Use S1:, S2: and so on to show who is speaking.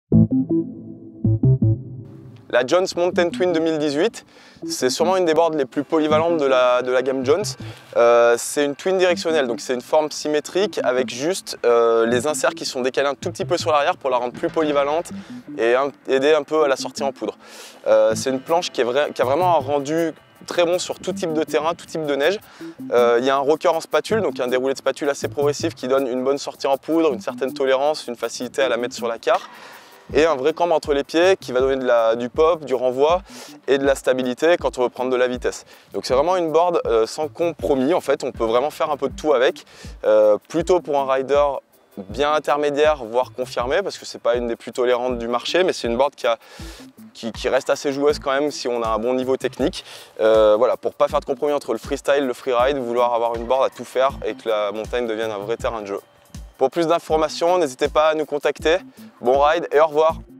S1: La Jones Mountain Twin 2018, c'est sûrement une des boards les plus polyvalentes de la gamme Jones. C'est une twin directionnelle, donc c'est une forme symétrique avec juste les inserts qui sont décalés un tout petit peu sur l'arrière pour la rendre plus polyvalente et aider un peu à la sortie en poudre. C'est une planche qui a vraiment un rendu très bon sur tout type de terrain, tout type de neige. Il y a un rocker en spatule, donc un déroulé de spatule assez progressif qui donne une bonne sortie en poudre, une certaine tolérance, une facilité à la mettre sur la carre. Et un vrai cambre entre les pieds qui va donner du pop, du renvoi et de la stabilité quand on veut prendre de la vitesse. Donc c'est vraiment une board sans compromis en fait, on peut vraiment faire un peu de tout avec, plutôt pour un rider bien intermédiaire voire confirmé parce que c'est pas une des plus tolérantes du marché, mais c'est une board qui reste assez joueuse quand même si on a un bon niveau technique. Voilà, pour pas faire de compromis entre le freestyle, le freeride, vouloir avoir une board à tout faire et que la montagne devienne un vrai terrain de jeu. Pour plus d'informations, n'hésitez pas à nous contacter. Bon ride et au revoir!